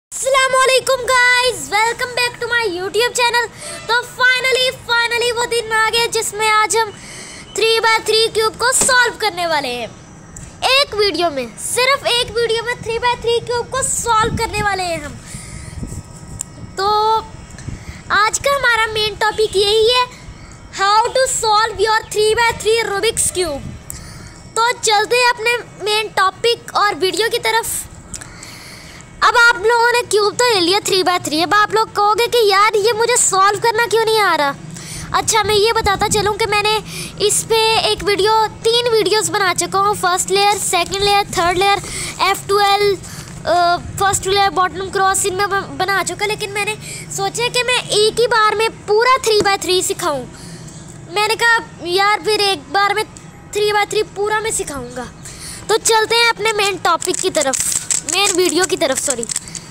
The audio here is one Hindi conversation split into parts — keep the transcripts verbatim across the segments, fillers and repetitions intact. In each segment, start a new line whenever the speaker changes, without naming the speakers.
अस्सलामुअलैकुम guys, welcome back to my YouTube channel. तो फाइनली फाइनली वो दिन आ गया जिसमें आज हम थ्री बाय थ्री क्यूब को सॉल्व करने वाले हैं। एक वीडियो में, सिर्फ एक वीडियो में थ्री बाय थ्री क्यूब को सॉल्व करने वाले हैं हम। तो आज का हमारा मेन टॉपिक यही है, how to solve your three by three Rubik's cube. तो चलते हैं अपने मेन टॉपिक और वीडियो की तरफ। अब आप लोगों ने क्यूब तो ले लिया थ्री बाय थ्री। अब आप लोग कहोगे कि यार ये मुझे सॉल्व करना क्यों नहीं आ रहा। अच्छा, मैं ये बताता चलूँ कि मैंने इस पे एक वीडियो तीन वीडियोस बना चुका हूँ। First layer, second layer, third layer, F twelve, first layer, bottom cross, इनमें बना चुका। लेकिन मैंने सोचा कि मैं एक ही बार में पूरा थ्री बाय थ्री सिखाऊँ। मैंने कहा यार फिर एक बार में थ्री बाय थ्री पूरा मैं सिखाऊँगा। तो चलते हैं अपने मेन टॉपिक की तरफ, मेन वीडियो की तरफ। सॉरी,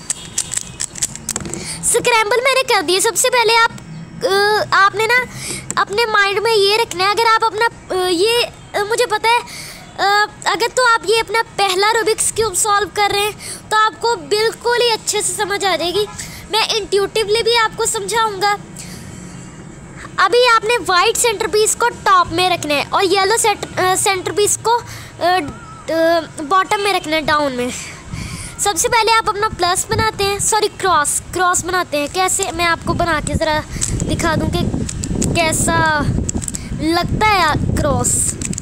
स्क्रैम्बल मैंने कर दिए। सबसे पहले आप आ, आपने ना अपने माइंड में ये रखना है, अगर आप अपना आ, ये आ, मुझे पता है आ, अगर तो आप ये अपना पहला रूबिक्स क्यूब सॉल्व कर रहे हैं तो आपको बिल्कुल ही अच्छे से समझ आ जाएगी। मैं इंट्यूटिवली भी आपको समझाऊंगा। अभी आपने वाइट सेंटर पीस को टॉप में रखना है और येलो सेंटर पीस को बॉटम में रखना है, डाउन में। सबसे पहले आप अपना प्लस बनाते हैं, सॉरी क्रॉस क्रॉस बनाते हैं। कैसे, मैं आपको बना के ज़रा दिखा दूं कि कैसा लगता है क्रॉस।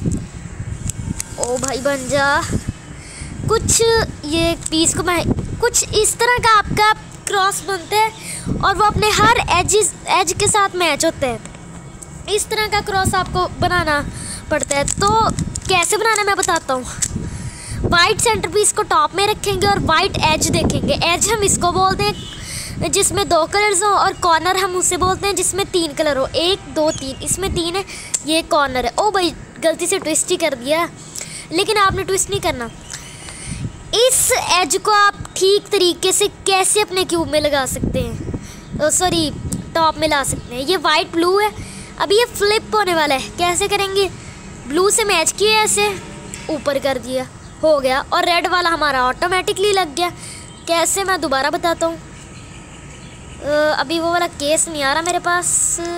ओ भाई बन जा। कुछ ये पीस को मैं कुछ इस तरह का आपका क्रॉस बनता है और वो अपने हर एज एज के साथ मैच होता है। इस तरह का क्रॉस आपको बनाना पड़ता है। तो कैसे बनाना मैं बताता हूँ। वाइट सेंटर पीस को टॉप में रखेंगे और वाइट एज देखेंगे। एज हम इसको बोलते हैं जिसमें दो कलर्स हो, और कॉर्नर हम उसे बोलते हैं जिसमें तीन कलर हो। एक, दो, तीन, इसमें तीन है, ये कॉर्नर है। ओ भाई गलती से ट्विस्ट ही कर दिया, लेकिन आपने ट्विस्ट नहीं करना। इस एज को आप ठीक तरीके से कैसे अपने क्यूब में लगा सकते हैं, सॉरी टॉप में ला सकते हैं। ये वाइट ब्लू है, अभी ये फ्लिप होने वाला है। कैसे करेंगे, ब्लू से मैच किया, ऐसे ऊपर कर दिया, हो गया। और रेड वाला हमारा ऑटोमेटिकली लग गया। कैसे, मैं दोबारा बताता हूँ। अभी वो वाला केस नहीं आ रहा मेरे पास,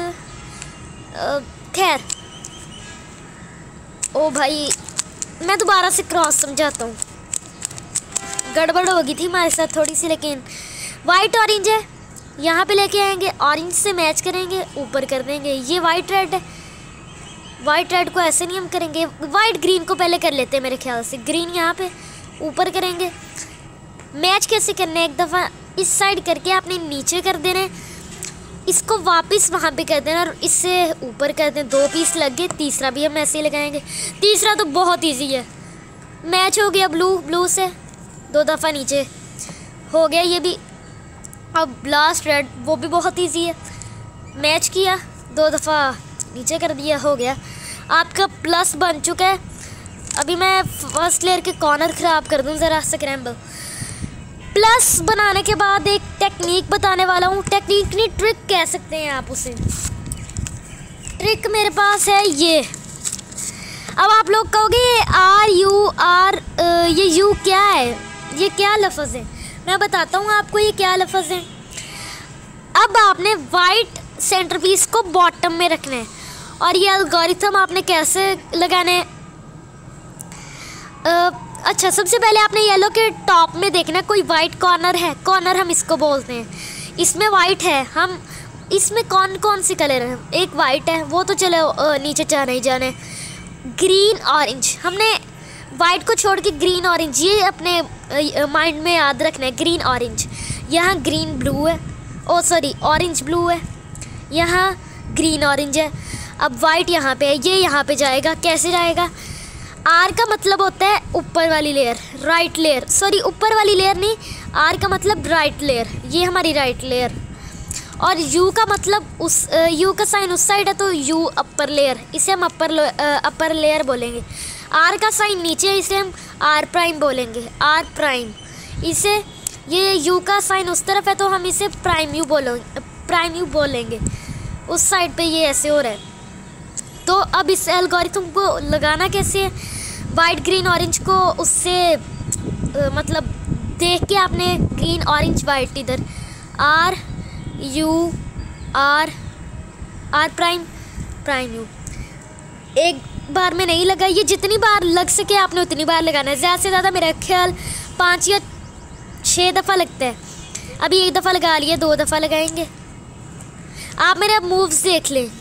खैर। ओ भाई मैं दोबारा से क्रॉस समझाता हूँ, गड़बड़ हो गई थी हमारे साथ थोड़ी सी। लेकिन वाइट ऑरेंज है, यहाँ पे लेके आएंगे, ऑरेंज से मैच करेंगे, ऊपर कर देंगे। ये वाइट रेड है, वाइट रेड को ऐसे नहीं हम करेंगे, वाइट ग्रीन को पहले कर लेते हैं मेरे ख्याल से। ग्रीन यहाँ पे ऊपर करेंगे। मैच कैसे करना है, एक दफ़ा इस साइड करके आपने नीचे कर देना है, इसको वापस वहाँ पे कर देना और इससे ऊपर कर दें। दो पीस लग गए, तीसरा भी हम ऐसे ही लगाएंगे। तीसरा तो बहुत ईजी है, मैच हो गया ब्लू ब्लू से, दो दफ़ा नीचे हो गया ये भी। अब लास्ट रेड, वो भी बहुत ईजी है, मैच किया, दो दफ़ा नीचे कर दिया, हो गया। आपका प्लस बन चुका है। अभी मैं फर्स्ट लेयर के कॉर्नर ख़राब कर दूं ज़रा, स्क्रैम्बल। प्लस बनाने के बाद एक टेक्निक बताने वाला हूँ। टेक्निक नहीं, ट्रिक कह सकते हैं आप उसे। ट्रिक मेरे पास है ये। अब आप लोग कहोगे आर यू आर ये यू क्या है, ये क्या लफ्ज़ है। मैं बताता हूँ आपको ये क्या लफ्ज़ है। अब आपने वाइट सेंटर पीस को बॉटम में रखना है और ये एल्गोरिथम आपने कैसे लगाना है। आ, अच्छा, सबसे पहले आपने येलो के टॉप में देखना है, कोई वाइट कॉर्नर है, कॉर्नर हम इसको बोलते हैं। इसमें वाइट है, हम इसमें कौन कौन सी कलर है, एक वाइट है, वो तो चलो आ, नीचे जाना ही जाना है। ग्रीन ऑरेंज, हमने वाइट को छोड़ के ग्रीन ऑरेंज, ये अपने माइंड में याद रखना है। ग्रीन ऑरेंज, यहाँ ग्रीन ब्लू है, ओ सॉरी ऑरेंज ब्लू है, यहाँ ग्रीन ऑरेंज है। अब वाइट यहाँ पे है, ये यहाँ पे जाएगा। कैसे जाएगा, आर का मतलब होता है ऊपर वाली लेयर, राइट लेयर, सॉरी ऊपर वाली लेयर नहीं, आर का मतलब राइट लेयर, ये हमारी राइट लेयर। और यू का मतलब उस यू का साइन उस साइड है तो यू अपर लेयर, इसे हम अपर अपर लेयर बोलेंगे। आर का साइन नीचे है, इसे हम आर प्राइम बोलेंगे, आर प्राइम। इसे ये यू का साइन उस तरफ है तो हम इसे प्राइम यू बोलेंगे, प्राइम यू बोलेंगे। उस साइड पे ये ऐसे हो रहा है। तो अब इस एल्गोरिथम को लगाना कैसे है, वाइट ग्रीन ऑरेंज को उससे आ, मतलब देख के आपने ग्रीन ऑरेंज वाइट इधर R U R R prime prime U एक बार में नहीं लगा, ये जितनी बार लग सके आपने उतनी बार लगाना है। ज़्यादा से ज़्यादा मेरा ख्याल पाँच या छः दफ़ा लगता है। अभी एक दफ़ा लगा लिया, दो दफ़ा लगाएंगे। आप मेरे अब मूव्स देख लें।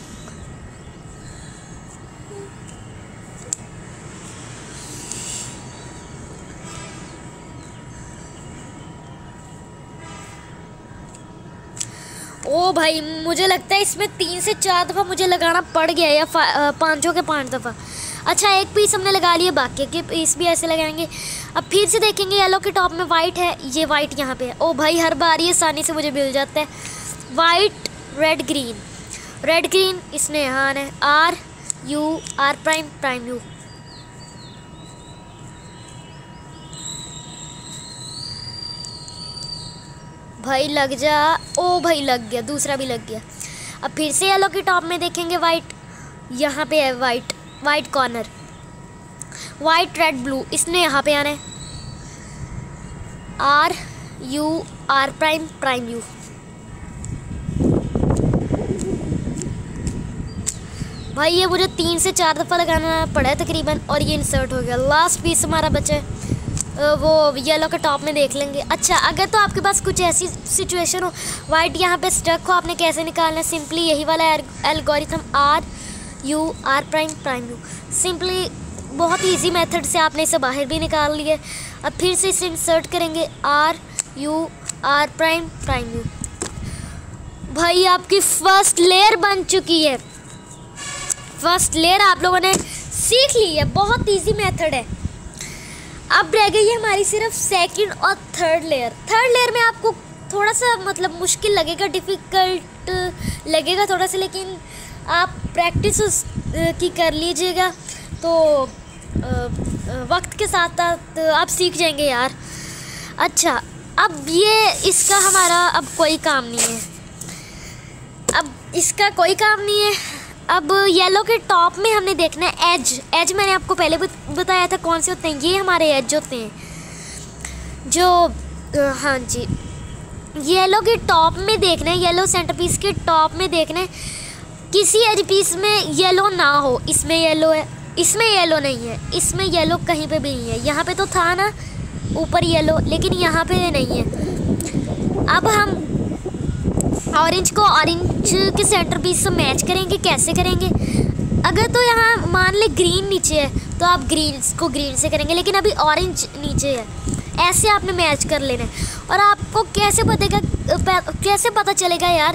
ओ भाई मुझे लगता है इसमें तीन से चार दफ़ा मुझे लगाना पड़ गया, या पाँचों के पाँच दफ़ा। अच्छा एक पीस हमने लगा लिए, बाकी के पीस भी ऐसे लगाएंगे। अब फिर से देखेंगे येलो के टॉप में वाइट है, ये वाइट यहाँ पे है। ओ भाई हर बार ये आसानी से मुझे मिल जाता है। White red green, red green इसने यहाँ आना है। R U R prime prime U. भाई लग जा, ओ भाई लग गया, दूसरा भी लग गया। अब फिर से येलो के टॉप में देखेंगे वाइट, यहाँ पे है white, white corner, white red blue इसने यहाँ पे आना है। R U R prime prime U. भाई ये मुझे तीन से चार दफ़ा लगाना पड़ा है तकरीबन, और ये इंसर्ट हो गया। लास्ट पीस हमारा बचा है, वो येलो के टॉप में देख लेंगे। अच्छा अगर तो आपके पास कुछ ऐसी सिचुएशन हो, वाइट यहाँ पे स्टक हो, आपने कैसे निकालना है? सिंपली यही वाला algorithm R U R prime prime U, simply बहुत इजी मेथड से आपने इसे बाहर भी निकाल लिया। अब फिर से इसे इंसर्ट करेंगे, R U R prime prime U. भाई आपकी फर्स्ट लेयर बन चुकी है, फर्स्ट लेयर आप लोगों ने सीख ली है, बहुत इजी मेथड है। अब रह गई है हमारी सिर्फ सेकंड और थर्ड लेयर। थर्ड लेयर में आपको थोड़ा सा मतलब मुश्किल लगेगा, डिफ़िकल्ट लगेगा थोड़ा सा, लेकिन आप प्रैक्टिस की कर लीजिएगा तो वक्त के साथ साथ आप सीख जाएंगे यार। अच्छा अब ये इसका हमारा अब कोई काम नहीं है, अब इसका कोई काम नहीं है। अब येलो के टॉप में हमने देखना है एज। एज मैंने आपको पहले बताया था कौन से होते हैं, ये हमारे एज होते हैं जो, हाँ जी, येलो के टॉप में देखना है, येलो सेंटर पीस के टॉप में देखना है किसी एज पीस में येलो ना हो। इसमें येलो है, इसमें येलो नहीं है, इसमें येलो कहीं पे भी नहीं है। यहाँ पे तो था ना ऊपर येलो, लेकिन यहाँ पे नहीं है। अब हम ऑरेंज को ऑरेंज के सेंटर पीस से मैच करेंगे। कैसे करेंगे? अगर तो यहाँ मान ले ग्रीन नीचे है तो आप ग्रीन को ग्रीन से करेंगे, लेकिन अभी ऑरेंज नीचे है, ऐसे आपने मैच कर लेना है। और आपको कैसे पतेगा कैसे पता चलेगा यार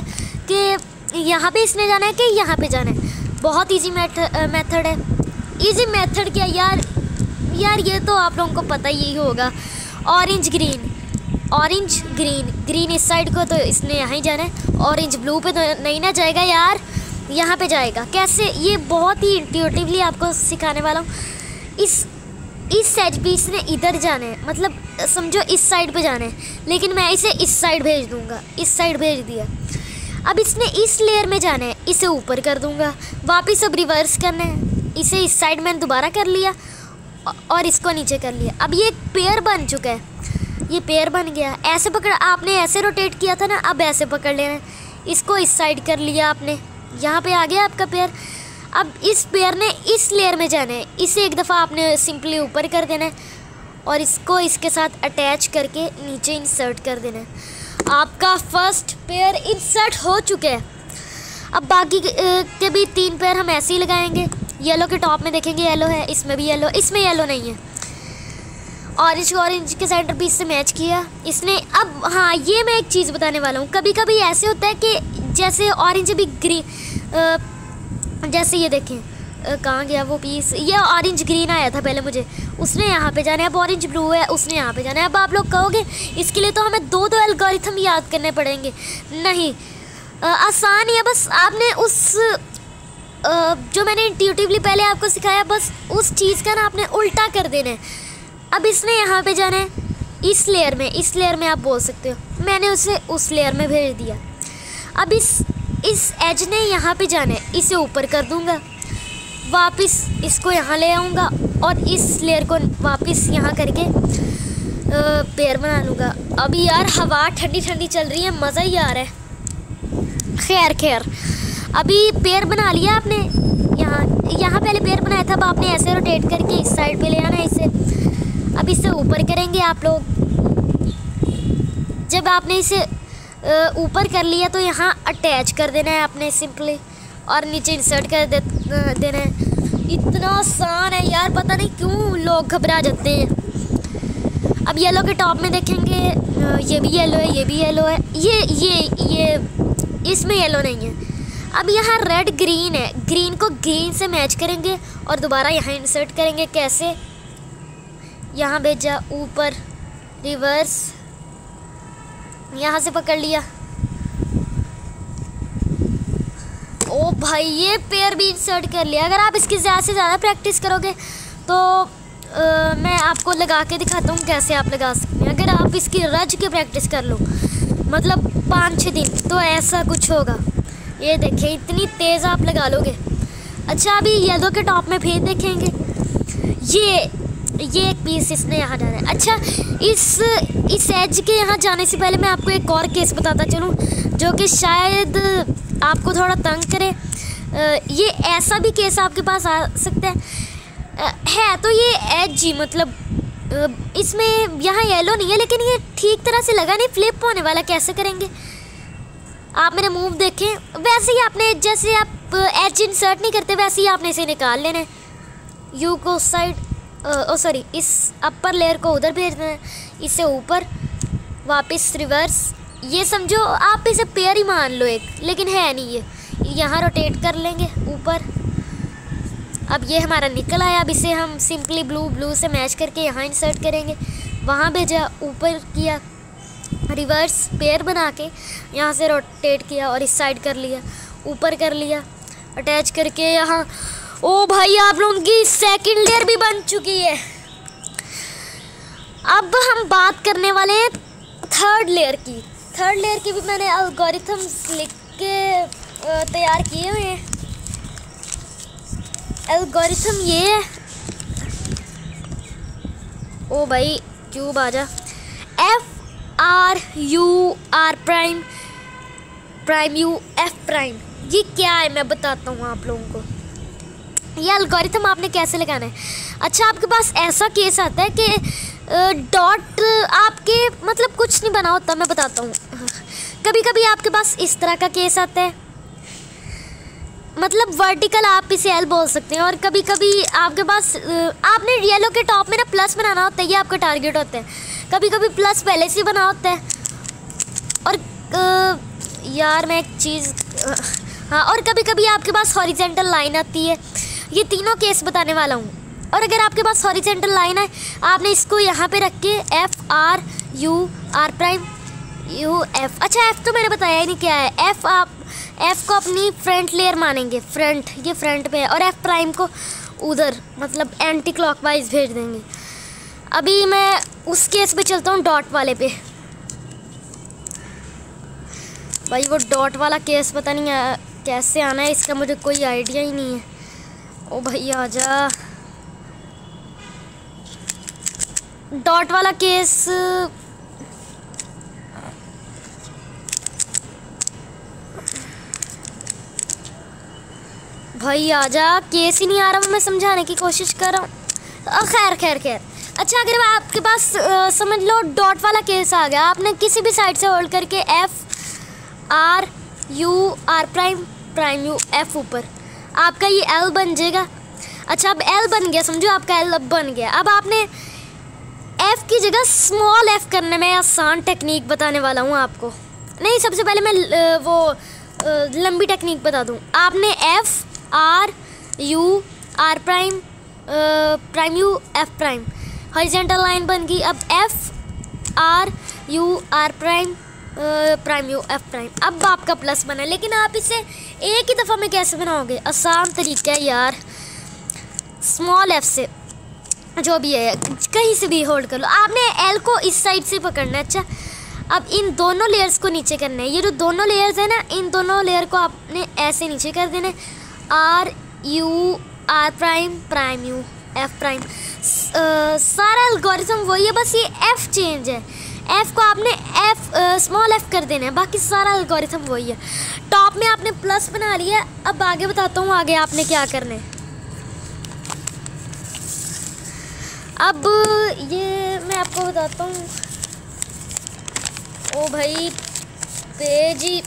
कि यहाँ पे इसने जाना है कि यहाँ पे जाना है? बहुत इजी मेथड है। इजी मेथड क्या यार, यार ये तो आप लोगों को पता ही होगा। Orange green, orange green, green इस साइड को तो इसने यहाँ ही जाना है। ऑरेंज ब्लू पे तो नहीं ना जाएगा यार, यहाँ पे जाएगा। कैसे? ये बहुत ही इंट्यूटिवली आपको सिखाने वाला हूँ। इस इस एज पे इसने इधर जाना है, मतलब समझो इस साइड पे जाना है, लेकिन मैं इसे इस साइड भेज दूँगा, इस साइड भेज दिया। अब इसने इस लेयर में जाना है, इसे ऊपर कर दूँगा। वापस अब रिवर्स करना है, इसे इस साइड मैंने दोबारा कर लिया और इसको नीचे कर लिया। अब ये एक पेयर बन चुका है, ये पेयर बन गया। ऐसे पकड़, आपने ऐसे रोटेट किया था ना, अब ऐसे पकड़ लेना है। इसको इस साइड कर लिया आपने, यहाँ पे आ गया आपका पेयर। अब इस पेयर ने इस लेयर में जाना है, इसे एक दफ़ा आपने सिंपली ऊपर कर देना है और इसको इसके साथ अटैच करके नीचे इंसर्ट कर देना है। आपका फर्स्ट पेयर इंसर्ट हो चुके हैं। अब बाकी के भी तीन पेयर हम ऐसे ही लगाएंगे। येलो के टॉप में देखेंगे येलो है, इसमें भी येलो, इसमें येलो नहीं है। ऑरेंज को ऑरेंज के सेंटर पीस से मैच किया इसने। अब हाँ, ये मैं एक चीज़ बताने वाला हूँ। कभी कभी ऐसे होता है कि जैसे ऑरेंज भी ग्रीन, जैसे ये देखें कहाँ गया वो पीस, ये ऑरेंज ग्रीन आया था पहले मुझे, उसने यहाँ पे जाना है। अब ऑरेंज ब्लू है, उसने यहाँ पे जाना है। अब आप लोग कहोगे इसके लिए तो हमें दो दो एल्गोरिथम याद करने पड़ेंगे। नहीं, आसान ही है, बस आपने उस आ, जो मैंने इंट्यूटिवली पहले आपको सिखाया, बस उस चीज़ का ना आपने उल्टा कर देना है। अब इसने यहाँ पे जाना है इस लेयर में, इस लेयर में आप बोल सकते हो, मैंने उसे उस लेयर में भेज दिया। अब इस इस एज ने यहाँ पे जाना है, इसे ऊपर कर दूँगा, वापस इसको यहाँ ले आऊँगा और इस लेयर को वापस यहाँ करके पेड़ बना लूँगा। अभी यार हवा ठंडी ठंडी चल रही है, मज़ा ही आ रहा है। खैर खैर अभी पेड़ बना लिया आपने, यहाँ यहाँ पहले पेड़ बनाया था, अब आपने ऐसे रोटेट करके इस साइड पे ले आना है इसे। अब इसे ऊपर करेंगे आप लोग। जब आपने इसे ऊपर कर लिया तो यहाँ अटैच कर देना है आपने सिंपली, और नीचे इंसर्ट कर दे, देना है। इतना आसान है यार, पता नहीं क्यों लोग घबरा जाते हैं। अब येलो के टॉप में देखेंगे, ये भी येलो है, ये भी येलो है, ये ये ये इसमें येलो नहीं है। अब यहाँ रेड ग्रीन है, ग्रीन को ग्रीन से मैच करेंगे और दोबारा यहाँ इंसर्ट करेंगे। कैसे? यहाँ भेजा, ऊपर रिवर्स, यहाँ से पकड़ लिया। ओ भाई ये पेयर भी इंसर्ट कर लिया। अगर आप इसकी ज़्यादा से ज़्यादा प्रैक्टिस करोगे तो आ, मैं आपको लगा के दिखाता हूँ कैसे आप लगा सकते हैं। अगर आप इसकी रज के प्रैक्टिस कर लो, मतलब पाँच छः दिन, तो ऐसा कुछ होगा। ये देखिए इतनी तेज़ आप लगा लोगे। अच्छा अभी येलो के टॉप में फिर देखेंगे, ये ये एक पीस इसने यहाँ जाना है। अच्छा इस इस एज के यहाँ जाने से पहले मैं आपको एक और केस बताता चलूँ जो कि शायद आपको थोड़ा तंग करे। ये ऐसा भी केस आपके पास आ सकता है है तो ये एज जी, मतलब इसमें यहाँ येलो नहीं है लेकिन ये ठीक तरह से लगा नहीं, फ्लिप होने वाला। कैसे करेंगे? आप मेरे मूव देखें, वैसे ही आपने, जैसे आप एज इंसर्ट नहीं करते वैसे ही आपने इसे निकाल लेना है। यू को साइड, ओ सॉरी, इस अपर लेयर को उधर भेजना है, इसे ऊपर, वापस रिवर्स। ये समझो आप इसे पेयर ही मान लो एक, लेकिन है नहीं ये। यहाँ रोटेट कर लेंगे ऊपर। अब ये हमारा निकल आया। अब इसे हम सिंपली ब्लू ब्लू से मैच करके यहाँ इंसर्ट करेंगे। वहाँ भेजा, ऊपर किया, रिवर्स पेयर बना के यहाँ से रोटेट किया और इस साइड कर लिया, ऊपर कर लिया, अटैच करके यहाँ। ओ भाई आप लोगों की सेकंड लेयर भी बन चुकी है। अब हम बात करने वाले हैं थर्ड लेयर की। थर्ड लेयर की भी मैंने एल्गोरिथम्स लिख के तैयार किए हुए हैं। एल्गोरिथम ये है, ओ भाई क्यूब आजा, F R U R prime prime U F prime. ये क्या है मैं बताता हूँ आप लोगों को। ये एल्गोरिथम आपने कैसे लगाना है। अच्छा आपके पास ऐसा केस आता है कि डॉट आपके मतलब कुछ नहीं बना होता, मैं बताता हूँ। कभी कभी आपके पास इस तरह का केस आता है, मतलब वर्टिकल आप इसे एल बोल सकते हैं। और कभी कभी आपके पास आपने येलो के टॉप में ना प्लस बनाना होता है, ये आपका टारगेट होता है। कभी कभी प्लस पहले से बना होता है। और आ, यार मैं एक चीज़, हाँ, और कभी कभी आपके पास हॉरिजेंटल लाइन आती है। ये तीनों केस बताने वाला हूँ। और अगर आपके पास हॉरिजेंटल लाइन है, आपने इसको यहाँ पे रख के F R U R prime U F. अच्छा एफ तो मैंने बताया ही नहीं क्या है। एफ आप एफ को अपनी फ्रंट लेयर मानेंगे, फ्रंट, ये फ्रंट पे है, और एफ प्राइम को उधर, मतलब एंटी क्लॉकवाइज भेज देंगे। अभी मैं उस केस पे चलता हूँ, डॉट वाले पे। भाई वो डॉट वाला केस पता नहीं आ, कैसे आना है इसका मुझे कोई आइडिया ही नहीं है। ओ भाई आजा, डॉट वाला केस भाई आजा, केस ही नहीं आ रहा। मैं समझाने की कोशिश कर रहा हूँ। खैर खैर खैर अच्छा अगर आपके पास आ, समझ लो डॉट वाला केस आ गया, आपने किसी भी साइड से होल्ड करके F R U R prime prime U F ऊपर, आपका ये एल बन जाएगा। अच्छा अब एल बन गया, समझो आपका एल अब बन गया। अब आपने एफ की जगह स्मॉल एफ करने में आसान टेक्निक बताने वाला हूँ आपको। नहीं, सबसे पहले मैं वो लंबी टेक्निक बता दूँ। आपने F R U R prime prime U F prime, horizontal line बन गई। अब F R U R prime prime U F prime, अब आपका प्लस बना। लेकिन आप इसे एक ही दफ़ा में कैसे बनाओगे? आसान तरीका है यार, स्मॉल एफ से जो भी है कहीं से भी होल्ड कर लो। आपने एल को इस साइड से पकड़ना है। अच्छा अब इन दोनों लेयर्स को नीचे करना है। ये जो दोनों लेयर्स है ना, इन दोनों लेयर को आपने ऐसे नीचे कर देना है। R U R prime prime U F prime, सारा एल्गोरिथम वही है, बस ये एफ चेंज है, एफ को आपने एफ स्मॉल एफ कर देना है, बाकी सारा एल्गोरिथम वही है। टॉप में आपने प्लस बना लिया। अब आगे बताता हूँ आगे आपने क्या करना है। अब ये मैं आपको बताता हूँ। ओ भाई पेज ही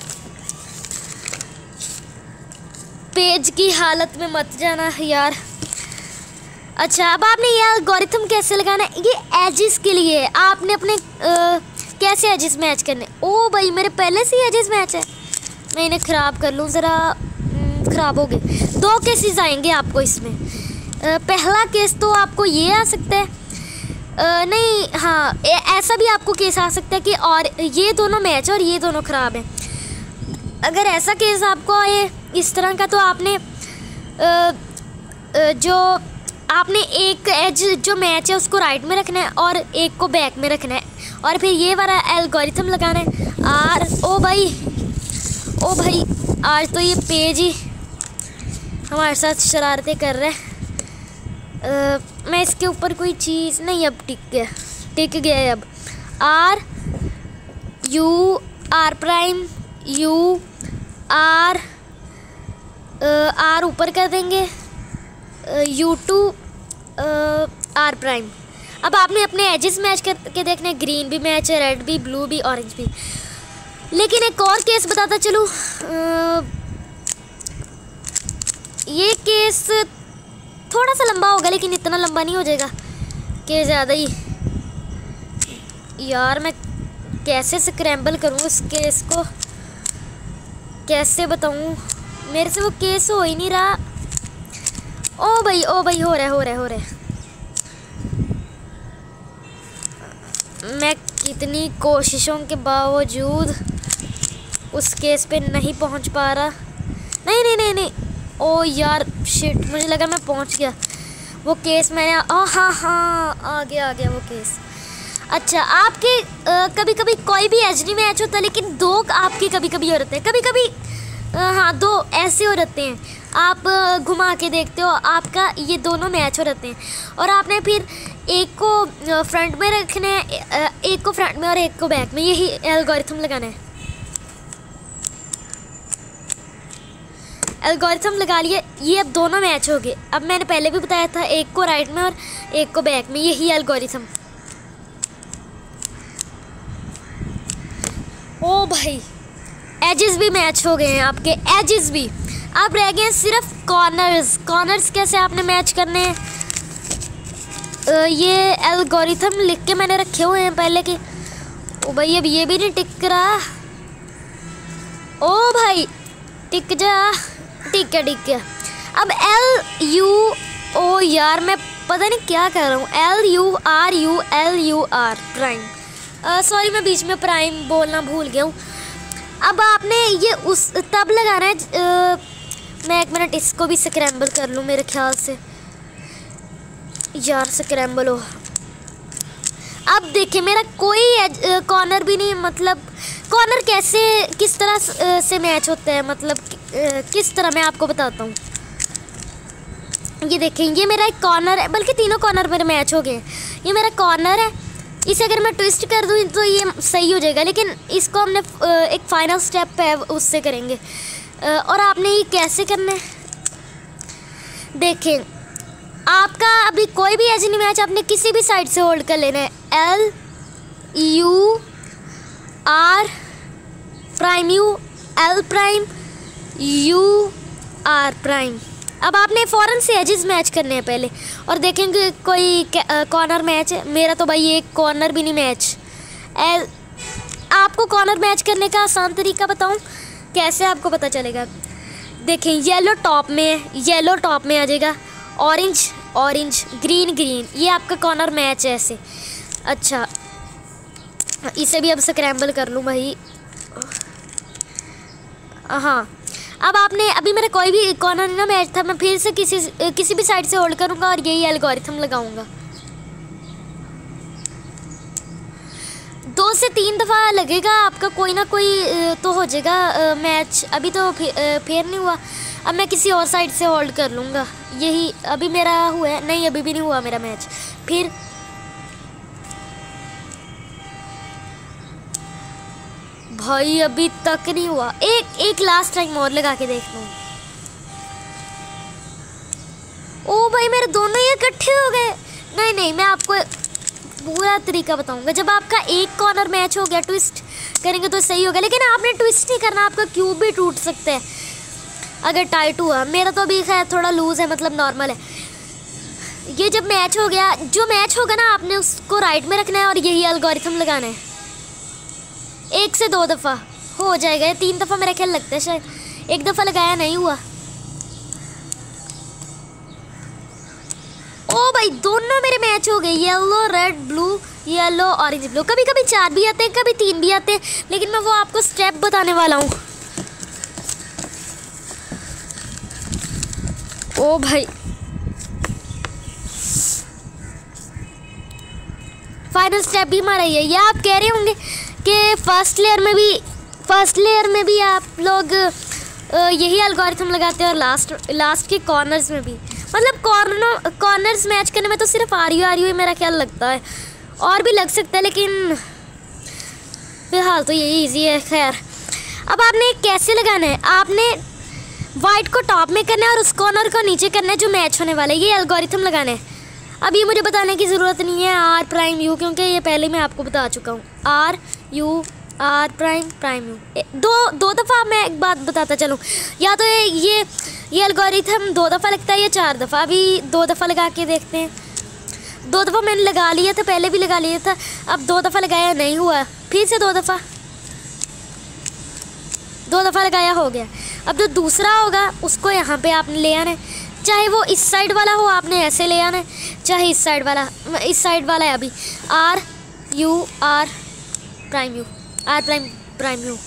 पेज की हालत में मत जाना यार। अच्छा, अब आपने ये एल्गोरिथम कैसे लगाना है, ये एजेस के लिए है। आपने अपने आ, कैसे एजेस मैच करने। ओ भाई मेरे पहले से ही एजेस मैच है, मैं इन्हें ख़राब कर लूँ ज़रा। ख़राब हो गए। दो केसेस आएंगे आपको इसमें। आ, पहला केस तो आपको ये आ सकता है, आ, नहीं हाँ ए, ऐसा भी आपको केस आ सकता है कि और ये दोनों मैच और ये दोनों ख़राब हैं। अगर ऐसा केस आपको आए इस तरह का, तो आपने आ, आ, जो आपने एक एज जो मैच है उसको राइट में रखना है और एक को बैक में रखना है, और फिर ये वाला एल्गोरिथम लगाना है। आर ओ भाई ओ भाई आज तो ये पेज ही हमारे साथ शरारतें कर रहे हैं। Uh, मैं इसके ऊपर कोई चीज़ नहीं, अब टिक गया टिक गया है। अब R U R prime U R R ऊपर कर देंगे, यू टू आर प्राइम। अब आपने अपने एजेस मैच करके देखने, ग्रीन भी मैच है, रेड भी, ब्लू भी, ऑरेंज भी। लेकिन एक और केस बताता चलूँ। uh, ये केस थोड़ा सा लंबा होगा, लेकिन इतना लंबा नहीं हो जाएगा कि ज़्यादा ही। यार मैं कैसे स्क्रैम्बल करूँ इस केस को, कैसे बताऊँ, मेरे से वो केस हो ही नहीं रहा। ओ भाई ओ भाई हो रहा है हो रहा है हो रहा है। मैं कितनी कोशिशों के बावजूद उस केस पे नहीं पहुंच पा रहा। नहीं नहीं नहीं नहीं ओ यार शिट, मुझे लगा मैं पहुंच गया। वो केस मैंने ओ हाँ हाँ आ गया आ गया वो केस। अच्छा, आपके कभी कभी कोई भी एच डी मैच होता है, लेकिन दो आपके कभी कभी हो रहते हैं, कभी कभी आ, हाँ दो ऐसे हो रहते हैं। आप आ, घुमा के देखते हो, आपका ये दोनों मैच हो रहते हैं, और आपने फिर एक को फ्रंट में रखना है, एक को फ्रंट में और एक को बैक में। यही एल्गोरिथम लगाना है। एल्गोरिथम लगा लिए, ये अब दोनों मैच हो गए। अब मैंने पहले भी बताया था, एक को राइट में और एक को बैक में, यही एल्गोरिथम। ओ भाई एजेस भी मैच हो गए हैं आपके, एजेस भी। अब रह गए सिर्फ कॉर्नर्स। कॉर्नर्स कैसे आपने मैच करने हैं, ये एल्गोरिथम लिख के मैंने रखे हुए हैं पहले के। ओ भाई अब ये भी नहीं टिक रहा। ओ भाई टिक जा, ठीक है ठीक है। अब एल यू ओ यार मैं पता नहीं क्या कर रहा हूँ, L U R U L U R prime. Sorry मैं बीच में प्राइम बोलना भूल गया हूँ। अब आपने ये उस तब लगाना है। आ, मैं एक मिनट इसको भी स्क्रैम्बल कर लूँ, मेरे ख्याल से यार स्क्रैम्बल हो। अब देखिए मेरा कोई कॉर्नर भी नहीं, मतलब कॉर्नर कैसे किस तरह से मैच होता है, मतलब किस तरह मैं आपको बताता हूँ। ये देखें, ये मेरा एक कॉर्नर है, बल्कि तीनों कॉर्नर मेरे मैच हो गए। ये मेरा कॉर्नर है, इसे अगर मैं ट्विस्ट कर दूँ तो ये सही हो जाएगा, लेकिन इसको हमने एक फाइनल स्टेप है उससे करेंगे। और आपने ये कैसे करना है देखें, आपका अभी कोई भी एज नहीं मैच, आपने किसी भी साइड से होल्ड कर लेना है। L U R prime U L prime U R prime. अब आपने फ़ौरन से एजेस मैच करने हैं पहले, और देखेंगे कोई कॉर्नर मैच है। मेरा तो भाई एक कॉर्नर भी नहीं मैच। एल आपको कॉर्नर मैच करने का आसान तरीका बताऊं, कैसे आपको पता चलेगा। देखें येलो टॉप में, येलो टॉप में आ जाएगा, ऑरेंज ऑरेंज, ग्रीन ग्रीन, ये आपका कॉर्नर मैच है ऐसे। अच्छा इसे भी अब स्क्रैम्बल कर लूँ भाई। हाँ अब आपने, अभी मेरा कोई भी कॉर्नर ना मैच था, मैं फिर से किसी किसी भी साइड से होल्ड करूँगा और यही एल्गोरिथम लगाऊंगा। दो से तीन दफ़ा लगेगा आपका, कोई ना कोई तो हो जाएगा मैच। अभी तो फिर नहीं हुआ, अब मैं किसी और साइड से होल्ड कर लूँगा। यही अभी मेरा हुआ है, नहीं अभी भी नहीं हुआ मेरा मैच। फिर भाई अभी तक नहीं हुआ। एक एक लास्ट टाइम और लगा के देखता हूँ। ओ भाई मेरे दोनों ये इकट्ठे हो गए। नहीं नहीं, मैं आपको पूरा तरीका बताऊंगा। जब आपका एक कॉर्नर मैच हो गया, ट्विस्ट करेंगे तो सही होगा, लेकिन आपने ट्विस्ट नहीं करना, आपका क्यूब भी टूट सकता है अगर टाइट हुआ। मेरा तो अभी खैर थोड़ा लूज़ है, मतलब नॉर्मल है। ये जब मैच हो गया, जो मैच होगा ना आपने उसको राइट में रखना है और यही एल्गोरिथम लगाना है। एक से दो दफ़ा हो जाएगा, ये तीन दफ़ा मेरा ख्याल लगता है शायद, एक दफ़ा लगाया नहीं हुआ। ओ भाई दोनों मेरे मैच हो गए, yellow red blue, yellow orange blue. कभी कभी चार भी आते हैं, कभी तीन भी आते हैं, लेकिन मैं वो आपको स्टेप बताने वाला हूँ। ओ भाई फाइनल स्टेप भी हमारा ये। आप कह रहे होंगे कि फर्स्ट लेयर में भी फर्स्ट लेयर में भी आप लोग यही एल्गोरिथम लगाते हैं और लास्ट लास्ट के कॉर्नर्स में भी। मतलब कॉर्नर कॉर्नर्स मैच करने में तो सिर्फ आर यू आर यू ही मेरा ख्याल लगता है, और भी लग सकता है, लेकिन फिलहाल तो यही इजी है। खैर अब आपने कैसे लगाना है, आपने वाइट को टॉप में करना है और उस कॉर्नर को नीचे करना है जो मैच होने वाला है। ये एल्गोरिथम लगाना है। अब ये मुझे बताने की ज़रूरत नहीं है आर प्राइम यू, क्योंकि ये पहले मैं आपको बता चुका हूँ। R U R prime prime U दो दो दफ़ा मैं एक बात बताता चलूँ, या तो ये ये ये एल्गोरिथम दो दफ़ा लगता है या चार दफ़ा। अभी दो दफ़ा लगा के देखते हैं। दो दफ़ा मैंने लगा लिया था, पहले भी लगा लिया था, अब दो दफ़ा लगाया नहीं हुआ, फिर से दो दफ़ा दो दफ़ा लगाया हो गया। अब जो दूसरा होगा उसको यहाँ पे आपने ले आना है, चाहे वो इस साइड वाला हो आपने ऐसे ले आना है, चाहे इस साइड वाला इस साइड वाला है। अभी R U R prime U R prime prime U.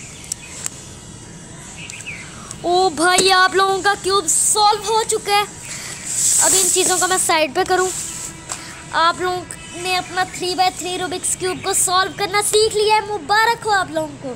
ओ भाई आप लोगों का क्यूब सॉल्व हो चुका है। अब इन चीज़ों को मैं साइड पे करूं। आप लोगों ने अपना three by three Rubik's cube को सॉल्व करना सीख लिया है, मुबारक हो आप लोगों को।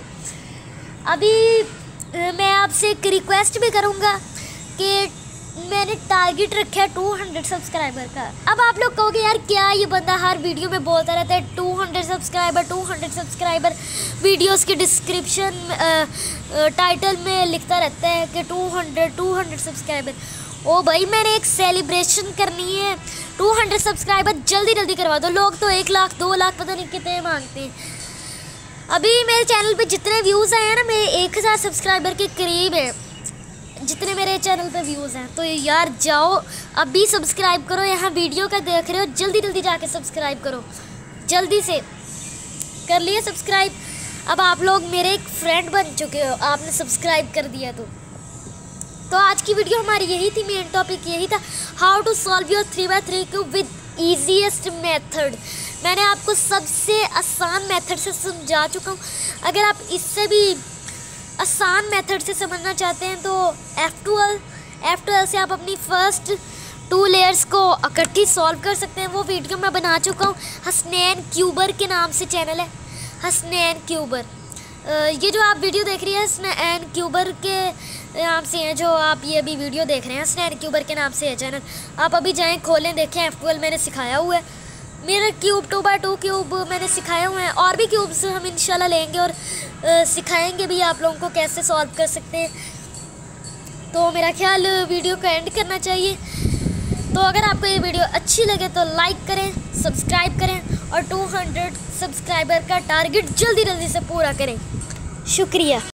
अभी मैं आपसे एक रिक्वेस्ट भी करूंगा कि मैंने टारगेट रखा है टू हंड्रेड सब्सक्राइबर का। अब आप लोग कहोगे यार क्या ये बंदा हर वीडियो में बोलता रहता है two hundred subscriber two hundred subscriber, videos के डिस्क्रिप्शन टाइटल में लिखता रहता है कि two hundred two hundred subscriber. ओ भाई मैंने एक सेलिब्रेशन करनी है, टू हंड्रेड सब्सक्राइबर जल्दी जल्दी करवा दो। लोग तो एक लाख दो लाख पता नहीं कितने मांगते हैं। अभी मेरे चैनल पे जितने व्यूज़ आए हैं ना, मेरे एक हज़ार सब्सक्राइबर के करीब है जितने मेरे चैनल पे व्यूज़ हैं। तो यार जाओ अभी सब्सक्राइब करो, यहाँ वीडियो का देख रहे हो, जल्दी जल्दी जाके सब्सक्राइब करो, जल्दी से कर लिए सब्सक्राइब। अब आप लोग मेरे एक फ्रेंड बन चुके हो, आपने सब्सक्राइब कर दिया तो तो आज की वीडियो हमारी यही थी, मेन टॉपिक यही था, how to solve your three by three cube with easiest method. मैंने आपको सबसे आसान मेथड से समझा चुका हूँ। अगर आप इससे भी आसान मेथड से समझना चाहते हैं तो एफ ट्वेल्व एफ ट्वेल्व से आप अपनी फर्स्ट टू लेयर्स को इकट्ठी सॉल्व कर सकते हैं। वो वीडियो मैं बना चुका हूँ, हसनैन क्यूबर के नाम से चैनल है, हसनैन क्यूबर। ये जो आप वीडियो देख रही है हसनैन क्यूबर के नाम से है, जो आप ये अभी वीडियो देख रहे हैं हसनैन क्यूबर के नाम से है चैनल। आप अभी जाएँ खोलें, देखें, एफ ट्वेल्व मैंने सिखाया हुआ है। मेरा cube two by two cube मैंने सिखाए हुए हैं, और भी क्यूब्स हम इंशाल्लाह लेंगे और आ, सिखाएंगे भी आप लोगों को कैसे सॉल्व कर सकते हैं। तो मेरा ख्याल वीडियो को एंड करना चाहिए। तो अगर आपको ये वीडियो अच्छी लगे तो लाइक करें, सब्सक्राइब करें और टू हंड्रेड सब्सक्राइबर का टारगेट जल्दी जल्दी से पूरा करें। शुक्रिया।